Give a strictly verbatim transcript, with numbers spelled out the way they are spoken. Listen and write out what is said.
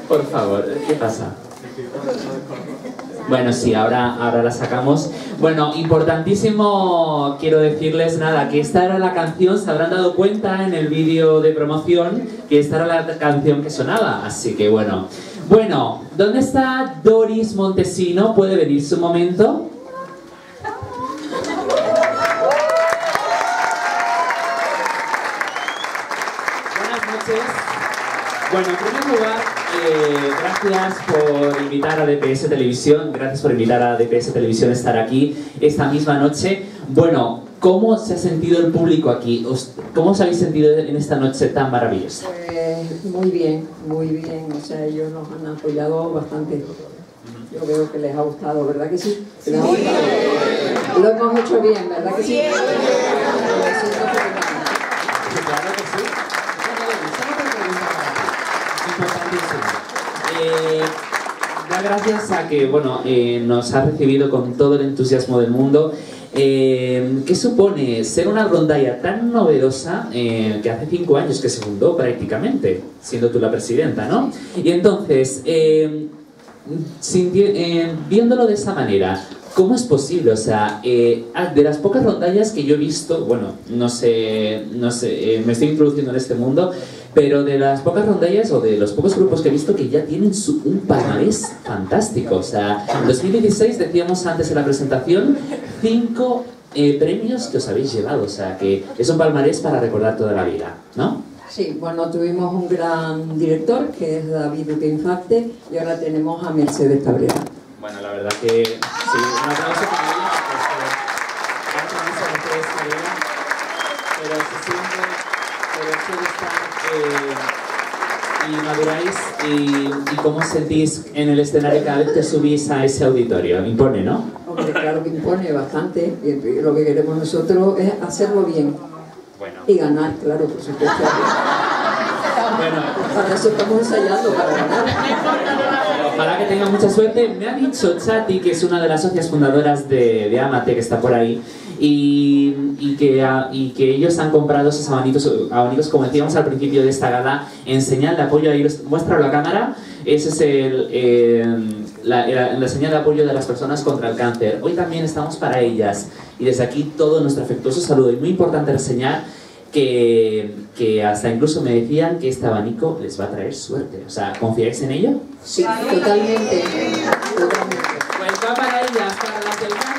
Por favor, ¿qué pasa? Bueno, sí, ahora, ahora la sacamos. Bueno, importantísimo, quiero decirles nada, que esta era la canción, se habrán dado cuenta en el vídeo de promoción, que esta era la canción que sonaba, así que bueno. Bueno, ¿dónde está Doris Montesino? ¿Puede venirse un momento? Buenas noches. Bueno, en primer lugar, eh, gracias por invitar a D P S Televisión, gracias por invitar a D P S Televisión a estar aquí esta misma noche. Bueno, ¿cómo se ha sentido el público aquí? ¿Cómo os habéis sentido en esta noche tan maravillosa? Pues muy bien, muy bien, o sea, ellos nos han apoyado bastante. Yo veo que les ha gustado, ¿verdad que sí? ¿Les ha gustado? Lo hemos hecho bien, ¿verdad que sí? Claro que sí. Eh, da gracias a que bueno, eh, nos ha recibido con todo el entusiasmo del mundo. Eh, ¿Qué supone ser una rondalla tan novedosa eh, que hace cinco años que se fundó prácticamente, siendo tú la presidenta, ¿no? Y entonces, eh, eh, viéndolo de esa manera, ¿cómo es posible? O sea, eh, de las pocas rondallas que yo he visto, bueno, no sé, no sé, eh, me estoy introduciendo en este mundo, pero de las pocas rondallas o de los pocos grupos que he visto que ya tienen su, un palmarés fantástico. O sea, en dos mil dieciséis decíamos antes en la presentación, cinco eh, premios que os habéis llevado. O sea, que es un palmarés para recordar toda la vida, ¿no? Sí, bueno, tuvimos un gran director que es David Duque Infante y ahora tenemos a Mercedes Cabrera. Bueno, la verdad que sí, un aplauso para ella, pero se siente, pero ustedes están eh, y maduráis y, y cómo os sentís en el escenario cada vez que subís a ese auditorio. Impone, ¿no? Hombre, claro que impone bastante y lo que queremos nosotros es hacerlo bien. Bueno. Y ganar, claro, por supuesto. Bueno, para eso estamos ensayando, para ganar. Ojalá que tenga mucha suerte. Me ha dicho Chati, que es una de las socias fundadoras de, de Amate, que está por ahí, y, y, que, y que ellos han comprado esos abanicos, abanicos, como decíamos al principio de esta gala, en señal de apoyo. Ahí muestra la cámara. Ese es el, eh, la, la, la señal de apoyo de las personas contra el cáncer. Hoy también estamos para ellas. Y desde aquí todo nuestro afectuoso saludo. Y muy importante reseñar que, que hasta incluso me decían que este abanico les va a traer suerte. O sea, ¿confiáis en ello? Sí, totalmente. Totalmente. Pues va para ellas, para las del